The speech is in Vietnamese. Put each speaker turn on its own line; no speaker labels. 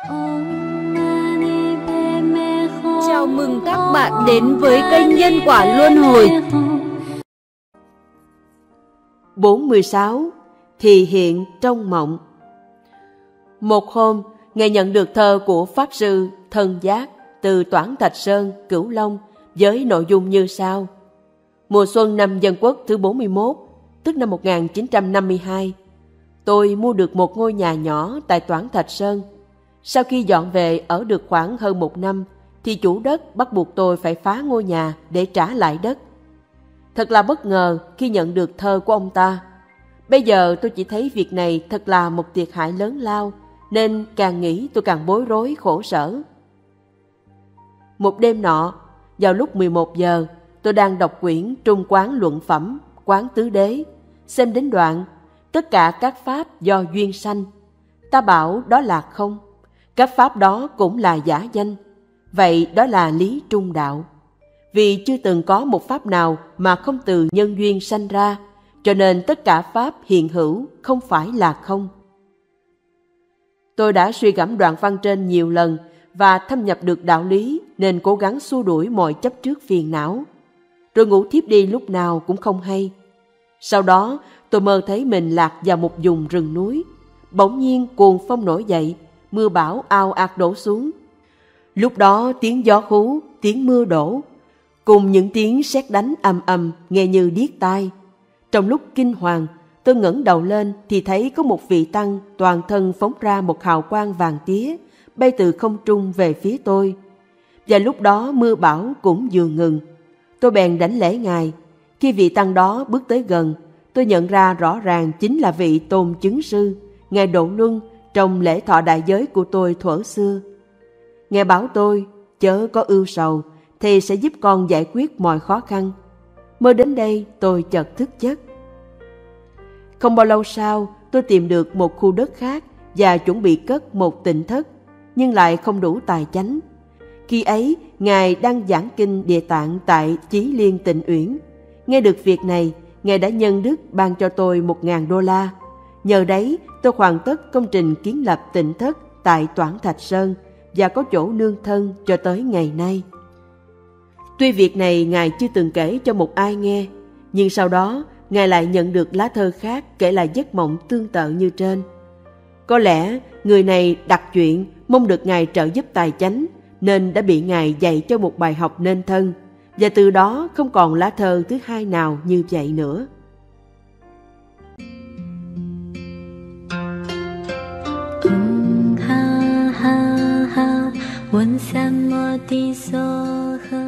Chào mừng các bạn đến với kênh Nhân Quả Luân Hồi.
46. Thị hiện trong mộng. Một hôm, Ngài nhận được thơ của Pháp Sư Thân Giác từ Toản Thạch Sơn, Cửu Long với nội dung như sau. Mùa xuân năm Dân Quốc thứ 41, tức năm 1952, tôi mua được một ngôi nhà nhỏ tại Toản Thạch Sơn. Sau khi dọn về ở được khoảng hơn 1 năm, thì chủ đất bắt buộc tôi phải phá ngôi nhà để trả lại đất. Thật là bất ngờ khi nhận được thơ của ông ta. Bây giờ tôi chỉ thấy việc này thật là một thiệt hại lớn lao, nên càng nghĩ tôi càng bối rối khổ sở. Một đêm nọ, vào lúc 11 giờ, tôi đang đọc quyển Trung Quán Luận Phẩm, Quán Tứ Đế, xem đến đoạn tất cả các pháp do duyên sanh. Ta bảo đó là không, các pháp đó cũng là giả danh. Vậy đó là lý trung đạo. Vì chưa từng có một pháp nào mà không từ nhân duyên sanh ra, cho nên tất cả pháp hiện hữu không phải là không. Tôi đã suy gẫm đoạn văn trên nhiều lần và thâm nhập được đạo lý, nên cố gắng xua đuổi mọi chấp trước phiền não. Rồi ngủ thiếp đi lúc nào cũng không hay. Sau đó tôi mơ thấy mình lạc vào một vùng rừng núi. Bỗng nhiên cuồng phong nổi dậy, mưa bão ào ạt đổ xuống. Lúc đó tiếng gió hú, tiếng mưa đổ, cùng những tiếng sét đánh ầm ầm nghe như điếc tai. Trong lúc kinh hoàng, tôi ngẩng đầu lên thì thấy có một vị tăng toàn thân phóng ra một hào quang vàng tía, bay từ không trung về phía tôi. Và lúc đó mưa bão cũng vừa ngừng. Tôi bèn đảnh lễ Ngài. Khi vị tăng đó bước tới gần, tôi nhận ra rõ ràng chính là vị Tôn Chứng Sư, Ngài Độ Luân, trong lễ thọ đại giới của tôi thuở xưa. Ngài bảo tôi, chớ có ưu sầu, Thầy sẽ giúp con giải quyết mọi khó khăn. Mơ đến đây tôi chợt thức giấc. Không bao lâu sau, tôi tìm được một khu đất khác và chuẩn bị cất một tịnh thất, nhưng lại không đủ tài chánh. Khi ấy, Ngài đang giảng kinh Địa Tạng tại Chí Liên Tịnh Uyển. Nghe được việc này, Ngài đã nhân đức ban cho tôi 1.000 đô la. Nhờ đấy, tôi hoàn tất công trình kiến lập tịnh thất tại Toản Thạch Sơn và có chỗ nương thân cho tới ngày nay. Tuy việc này Ngài chưa từng kể cho một ai nghe, nhưng sau đó Ngài lại nhận được lá thơ khác kể lại giấc mộng tương tự như trên. Có lẽ người này đặt chuyện mong được Ngài trợ giúp tài chánh, nên đã bị Ngài dạy cho một bài học nên thân, và từ đó không còn lá thơ thứ hai nào như vậy nữa.
Ha ha ha, 问三摩地所呵。